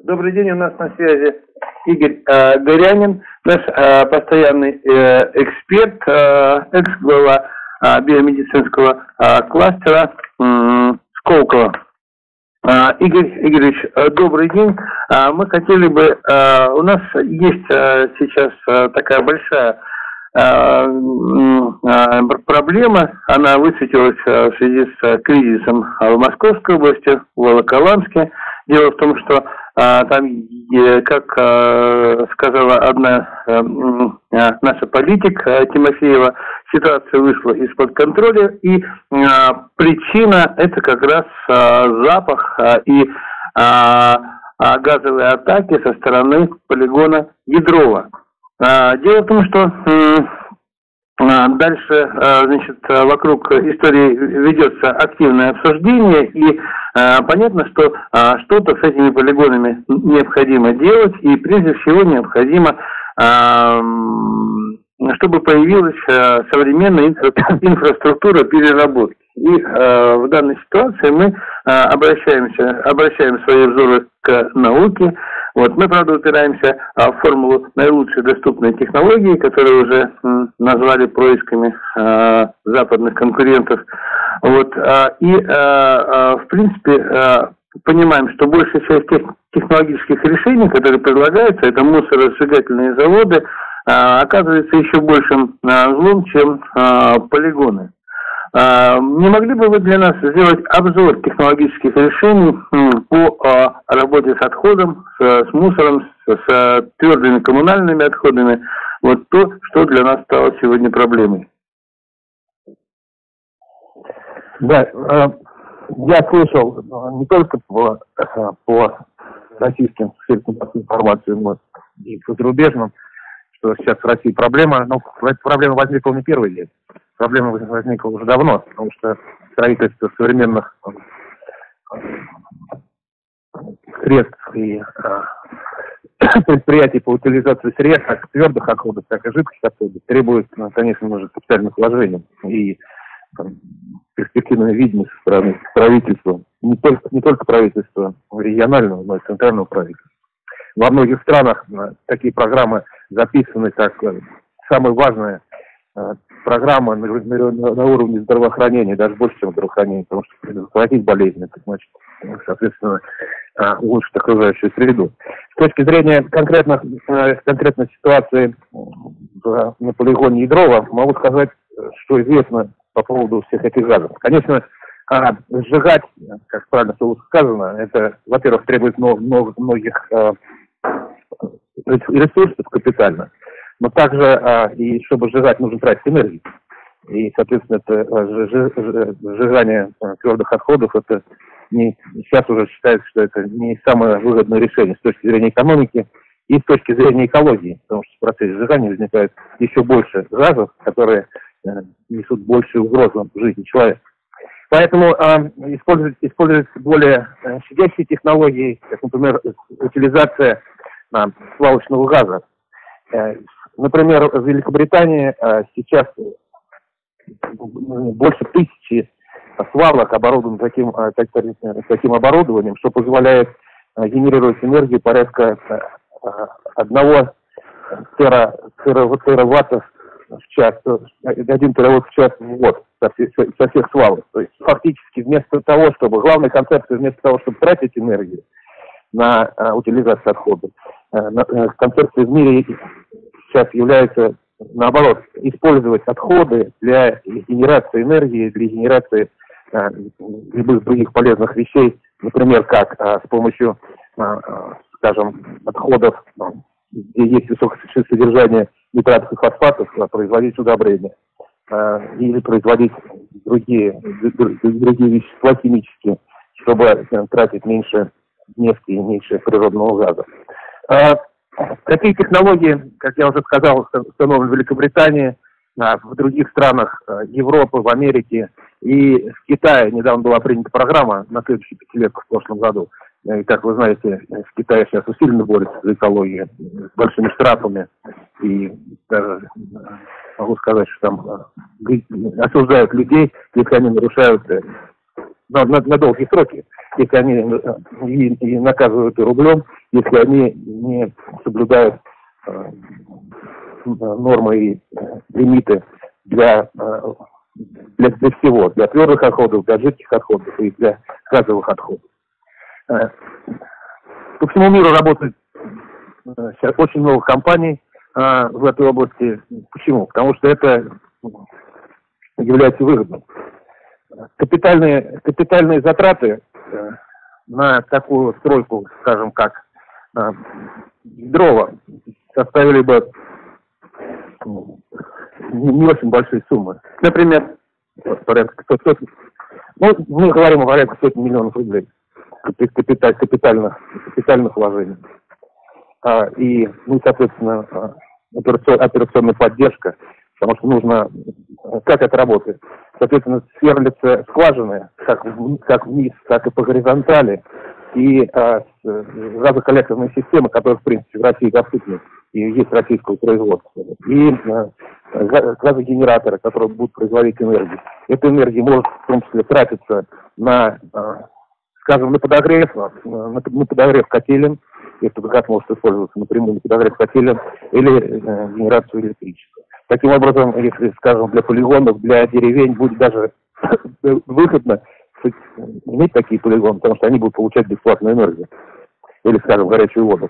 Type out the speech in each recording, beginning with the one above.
Добрый день, у нас на связи Игорь Горянин, наш постоянный эксперт, экс-глава биомедицинского кластера Сколково. Игорь Игоревич, добрый день. Мы хотели бы, у нас есть сейчас такая большая проблема, она высветилась в связи с кризисом в Московской области, в Волоколамске. Дело в том, что там, как сказала одна наша политик Тимофеева, ситуация вышла из-под контроля, и причина это как раз запах и газовые атаки со стороны полигона Ядрова. Дело в том, что дальше, значит, вокруг истории ведется активное обсуждение, и понятно, что что-то с этими полигонами необходимо делать, и прежде всего необходимо, чтобы появилась современная инфраструктура переработки. И в данной ситуации мы обращаем свои взоры к науке. Вот, мы, правда, упираемся в формулу наилучшей доступной технологии, которую уже назвали происками западных конкурентов. Вот, в принципе, понимаем, что большая часть тех технологических решений, которые предлагаются, это мусоросжигательные заводы, оказывается еще большим злом, чем полигоны. Не могли бы вы для нас сделать обзор технологических решений по работе с отходом, с мусором, с твердыми коммунальными отходами, вот то, что для нас стало сегодня проблемой? Да, я слышал не только по российским средствам информации, но и по зарубежным, что сейчас в России проблема, но эта проблема возникла не первый день. Проблема возникла уже давно, потому что строительство современных средств и предприятий по утилизации средств, как твердых отходов, так и жидких отходов, требует, конечно, уже капитальных вложений и перспективное видение со стороны правительства, не только правительства регионального, но и центрального правительства. Во многих странах такие программы записаны как самая важная программа на уровне здравоохранения, даже больше, чем здравоохранения, потому что предотвратить болезни, это значит, соответственно, улучшить окружающую среду. С точки зрения конкретной ситуации на полигоне Ядрова, могу сказать, что известно по поводу всех этих газов. Конечно, сжигать, как правильно было сказано, это, во-первых, требует многих ресурсов капитально, но также, и чтобы сжигать, нужно тратить энергию. И, соответственно, это сжигание твердых отходов, это сейчас уже считается, что это не самое выгодное решение с точки зрения экономики и с точки зрения экологии, потому что в процессе сжигания возникает еще больше газов, которые несут большую угрозу жизни человека. Поэтому использовать более щадящие технологии, как, например, утилизация свалочного газа. Например, в Великобритании сейчас больше 1000 свалок оборудованы таким оборудованием, что позволяет генерировать энергию порядка 1 тераватта в час, 1 тераватт в час в год со всех свалок. То есть фактически главная концепция, вместо того, чтобы тратить энергию на утилизацию отходов, концепция в мире сейчас является, наоборот, использовать отходы для генерации энергии, для генерации любых других полезных вещей, например, как с помощью, скажем, отходов, где есть высокое содержание нитратов и фосфатов, производить удобрения или производить другие вещества химические, чтобы тратить меньше нефти и меньше природного газа. Такие технологии, как я уже сказал, установлены в Великобритании, в других странах Европы, в Америке и в Китае. Недавно была принята программа на следующую пятилетку в прошлом году. И, как вы знаете, в Китае сейчас усиленно борются за экологию с большими штрафами. И даже могу сказать, что там осуждают людей, если они нарушают на долгие сроки, если они и наказывают и рублем, если они не соблюдают нормы и лимиты для всего, для твердых отходов, для жидких отходов и для газовых отходов. По всему миру работает сейчас очень много компаний в этой области. Почему? Потому что это является выгодным. Капитальные затраты на такую стройку, скажем, как Дрова, составили бы не очень большие суммы. Например, порядка 100, мы говорим о порядке сотен миллионов рублей капитальных вложений. И, соответственно, операционная поддержка, потому что нужно, как это работает? Соответственно, сверлятся скважины, как вниз, так и по горизонтали, и газоколлекторные системы, которые, в принципе, в России доступны, и есть российского производства, и газогенераторы, которые будут производить энергию. Эта энергия может, в том числе, тратиться на, скажем, на подогрев котелен, если газ может использоваться напрямую на подогрев котелен, или генерацию электричества. Таким образом, если, скажем, для полигонов, для деревень будет даже выгодно иметь такие полигоны, потому что они будут получать бесплатную энергию, или, скажем, горячую воду.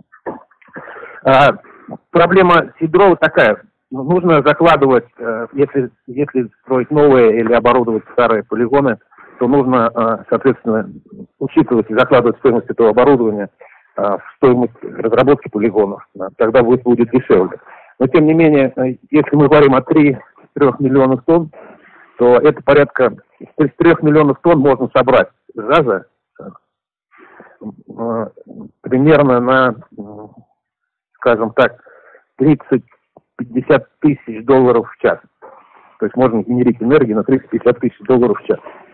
Проблема Дрова такая. Нужно закладывать, если строить новые или оборудовать старые полигоны, то нужно, соответственно, учитывать и закладывать стоимость этого оборудования в стоимость разработки полигонов. Тогда будет дешевле. Но, тем не менее, если мы говорим о 3 миллионах тонн, то это порядка 3 миллионов тонн можно собрать газа примерно на, скажем так, 30-50 тысяч долларов в час. То есть можно генерить энергию на 30-50 тысяч долларов в час.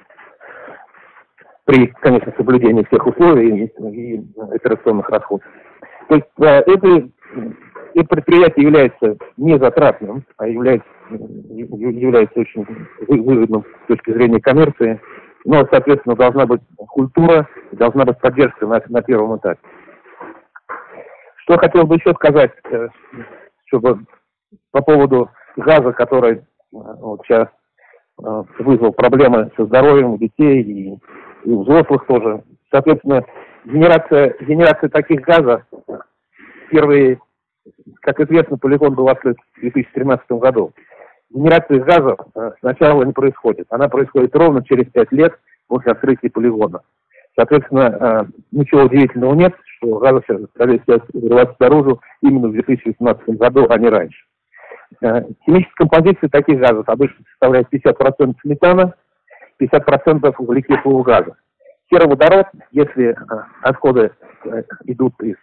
При, конечно, соблюдении всех условий и операционных расходов. То есть это предприятие является не затратным, а является очень выгодным с точки зрения коммерции. Но, соответственно, должна быть культура, должна быть поддержка на первом этапе. Что хотел бы еще сказать, чтобы по поводу газа, который сейчас вызвал проблемы со здоровьем у детей и у взрослых тоже. Соответственно, генерация таких газов, первые, как известно, полигон был открыт в 2013 году. Генерация газов сначала не происходит. Она происходит ровно через 5 лет после открытия полигона. Соответственно, ничего удивительного нет, что газы стали вырываться наружу именно в 2018 году, а не раньше. Химическая композиция таких газов обычно составляет 50% метана, 50% углекислого газа. Сероводород, если отходы идут из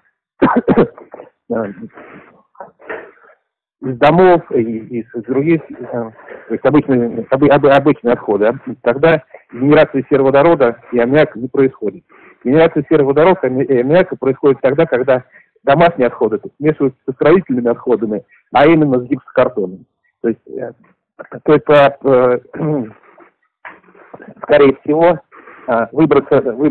домов и из других, то есть обычные отходы, тогда генерация сероводорода и аммиака не происходит. Генерация сероводорода и аммиака происходит тогда, когда домашние отходы смешиваются со строительными отходами, а именно с гипсокартоном. То есть скорее всего, выброс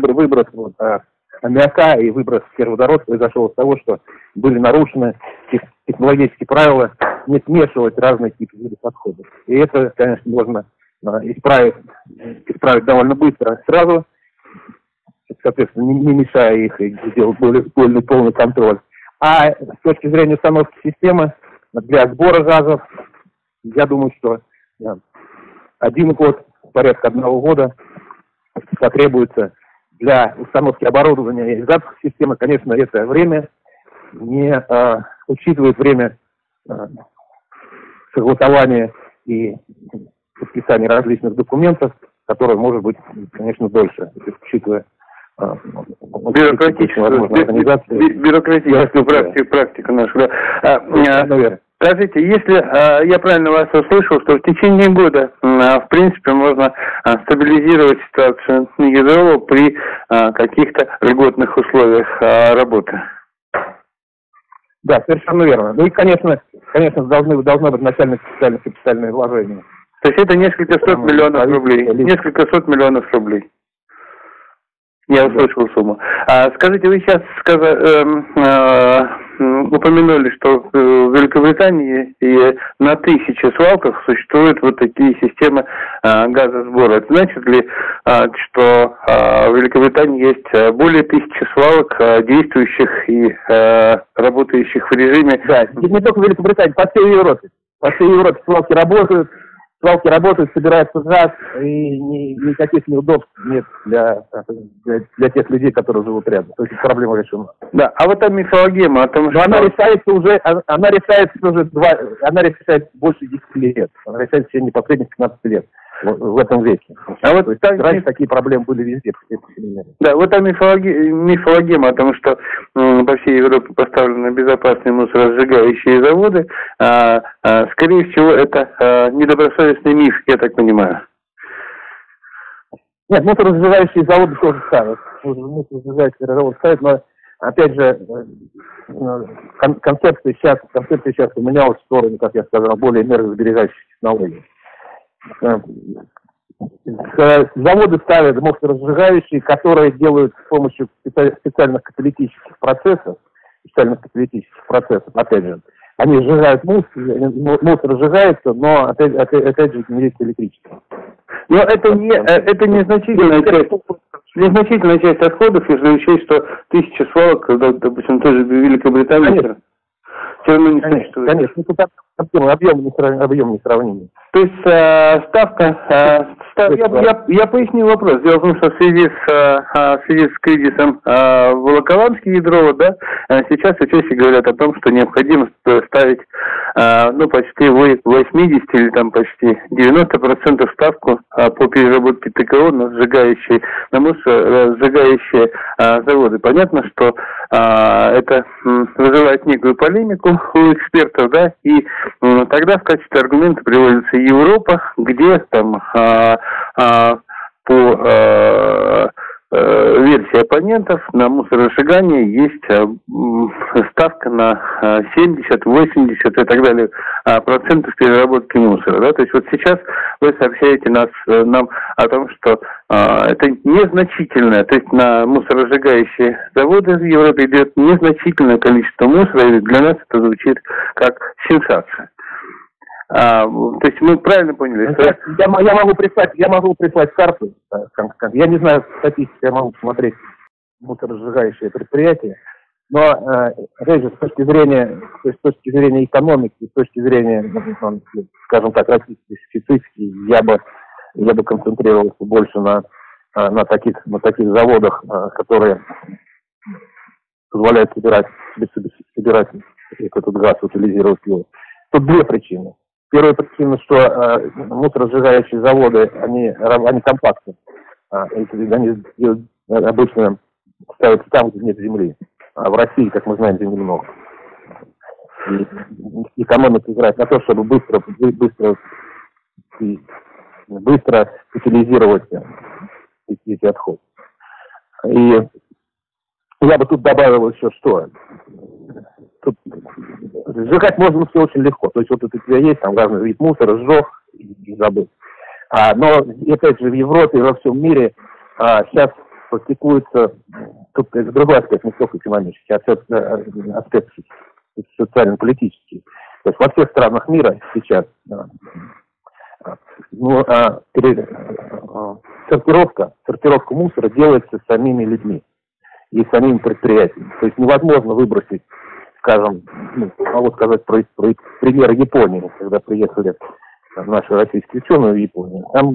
аммиака и выброс сероводорода произошел из того, что были нарушены технологические правила не смешивать разные типы видов отходов. И это, конечно, можно исправить довольно быстро сразу, соответственно, не мешая их и сделать более полный контроль. А с точки зрения установки системы для сбора газов, я думаю, что 1 год, порядка 1 года потребуется для установки оборудования и запуска системы. Конечно, это время не учитывает время согласования и подписания различных документов, которые может быть, конечно, дольше, учитывая бюрократическую практику нашу. Да. Скажите, если я правильно вас услышал, что в течение года, в принципе, можно стабилизировать ситуацию на Дрова при каких-то льготных условиях работы? Да, совершенно верно. Ну и, конечно, должны быть начальные капитальные вложения. То есть это несколько сот миллионов рублей. Несколько сот миллионов рублей. Я услышал сумму. Скажите, вы сейчас упомянули, что в Великобритании и на 1000 свалках существуют вот такие системы газосбора. Это значит ли, что в Великобритании есть более 1000 свалок, действующих и работающих в режиме... Да, не только в Великобритании, по всей Европе. По всей Европе свалки работают, собирается газ, и никаких неудобств нет для тех людей, которые живут рядом. То есть проблема решена. Да, а вот та мифологема о том, что... Она решается больше 10 лет. Она решается в течение последних 15 лет в этом веке. А вот раньше такие проблемы были везде. Да, вот та мифологема о том, что по всей Европе поставлены безопасные мусоросжигающие заводы, скорее всего, это недобросовестный миф, я так понимаю. Нет, мусоросжигающие заводы тоже ставят. Мусоросжигающие заводы ставят, но, опять же, концепция сейчас поменялась в сторону, как я сказал, более энергосберегающих технологий. Заводы ставят мусоросжигающие, которые делают с помощью специальных каталитических процессов, опять же. Они сжигают мусор сжигается, но опять же генерируется электричество. Но это незначительная часть отходов, если учесть, что 1000 свалок, допустим, тоже в Великобритании, все равно не существует. Конечно, тут объем несравнимый. То есть я поясню вопрос. Дело в том, что в связи с кризисом Волоколамский ядро, да, сейчас участники говорят о том, что необходимо ставить почти 80 или там почти 90% ставку по переработке ТКО на сжигающие заводы. Понятно, что это вызывает некую полемику у экспертов, да, и тогда в качестве аргумента приводится Европа, где там по версии оппонентов на мусоросжигание есть ставка на 70, 80 и так далее процентов переработки мусора. Да? То есть вот сейчас вы сообщаете нам о том, что это незначительное, то есть на мусоросжигающие заводы в Европе идет незначительное количество мусора, и для нас это звучит как сенсация. То есть мы правильно поняли, что... Я могу прислать карту, я не знаю статистику, я могу посмотреть мусоросжигающие предприятия, но, опять же, с точки зрения экономики, с точки зрения, скажем так, российской специфики, я бы концентрировался больше на таких заводах, которые позволяют собирать этот газ, утилизировать его. Тут две причины. Первая причина, что мусоросжигающие заводы, они компактны. Они обычно ставятся там, где нет земли. А в России, как мы знаем, земли много. И экономика играет на то, чтобы быстро утилизировать эти отходы. И я бы тут добавил еще что. Тут сжигать можно все очень легко. То есть вот это у тебя есть, там разный вид мусора, сжег и забыл. Но, опять же, в Европе и во всем мире сейчас практикуется, тут другой аспект, не только экономический, аспект социально-политический. То есть во всех странах мира сейчас сортировка мусора делается самими людьми и самими предприятиями. То есть невозможно выбросить, скажем, могу сказать про пример Японии, когда приехали наши российские ученые в Японию. Там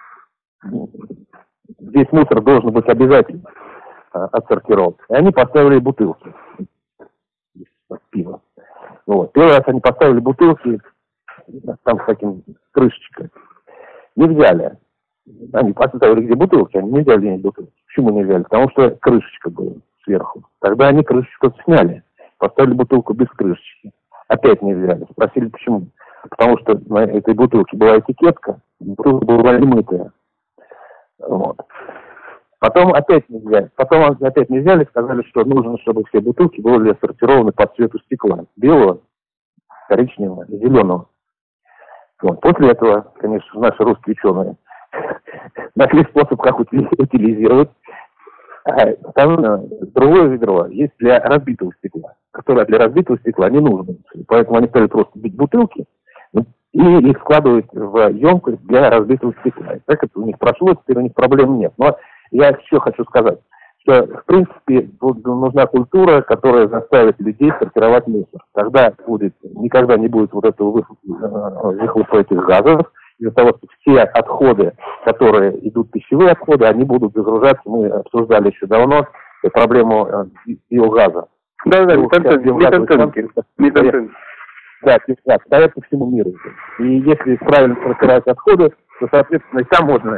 весь мусор должен быть обязательно отсортирован. И они поставили бутылки пива. Вот. Первый раз они поставили бутылки там с таким крышечкой. Не взяли. Они поставили где бутылки, они не взяли бутылки. Почему не взяли? Потому что крышечка была сверху. Тогда они крышечку сняли. Поставили бутылку без крышечки. Опять не взяли. Спросили, почему. Потому что на этой бутылке была этикетка, бутылка была не мытая. Вот. Потом опять не взяли, сказали, что нужно, чтобы все бутылки были сортированы по цвету стекла. Белого, коричневого, зеленого. Вот. После этого, конечно, наши русские ученые нашли способ, как утилизировать. Там другое ведро есть для разбитого стекла, которое для разбитого стекла не нужно. Поэтому они стали просто бить бутылки и их складывать в емкость для разбитого стекла. И так это у них прошло, теперь у них проблем нет. Но я еще хочу сказать, что, в принципе, нужна культура, которая заставит людей сортировать мусор. Тогда никогда не будет вот этого выхлопа этих газов, из-за того, что все отходы, которые идут пищевые отходы, они будут загружаться. Мы обсуждали еще давно проблему биогаза. Да, метанцинки. Да, стоят по всему миру. И если правильно сортировать отходы, то, соответственно, там можно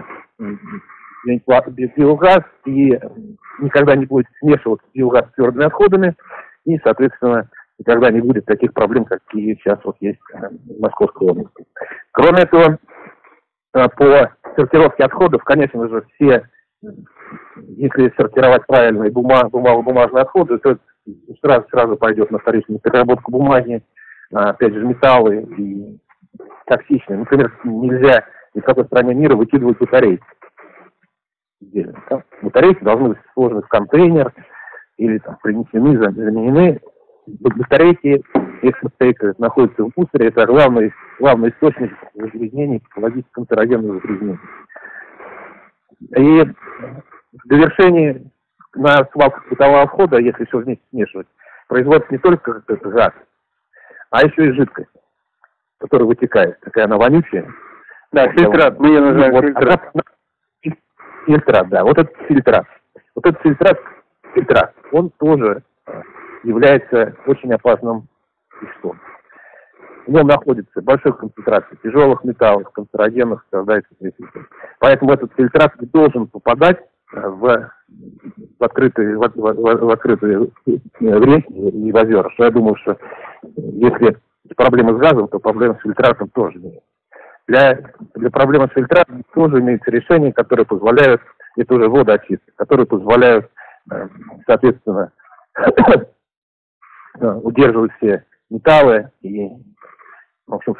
биогаз, и никогда не будет смешиваться биогаз с твердыми отходами, и, соответственно, никогда не будет таких проблем, какие сейчас вот есть в Московской области. Кроме этого, по сортировке отходов, конечно же, если сортировать правильно бумажные отходы, то сразу пойдет на вторичную переработку бумаги, опять же, металлы и токсичные. Например, нельзя ни в какой стране мира выкидывать батарейки. Батарейки должны быть сложены в контейнер или там принесены, заменены. Батарейки, если батарейка находится в мусоре, это главный источник загрязнений, экологических канцерогенных загрязнений. И в довершении на свалках бытового отхода, если все вместе смешивать, производится не только газ, а еще и жидкость, которая вытекает. Такая она вонючая. Да, фильтрат, мы ее называем фильтрат. Фильтрат, да. Вот этот фильтрат, он тоже является очень опасным веществом. В нем находится большая концентрация тяжелых металлов, канцерогенных, составляющих. Поэтому этот фильтрат не должен попадать в открытые реки и в озера. Я думаю, что если проблемы с газом, то проблемы с фильтратом тоже нет. Для проблемы с фильтратом тоже имеются решения, которые позволяют, это уже водоочистка, которые позволяют, соответственно, удерживать все металлы и, в общем,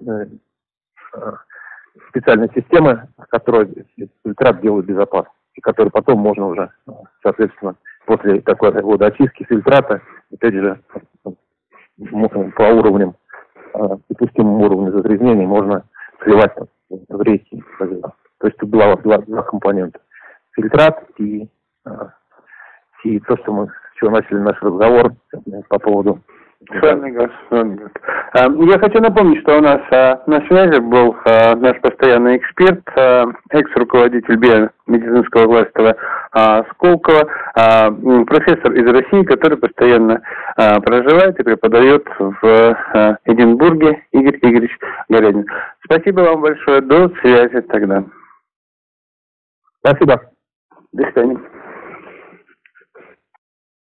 специальные системы, которые фильтрат делают безопасным, и которые потом можно уже, соответственно, после такой водоочистки фильтрата, опять же, по уровням, допустимым уровню загрязнения можно сливать в реки. То есть тут два компонента. Фильтрат и то, что мы с чего начали наш разговор по поводу... Сальный газ. Я хочу напомнить, что у нас на связи был наш постоянный эксперт, экс-руководитель биомедицинского кластера Сколково, профессор из России, который постоянно проживает и преподает в Эдинбурге, Игорь Игоревич Горянин. Спасибо вам большое. До связи тогда. Спасибо. До свидания.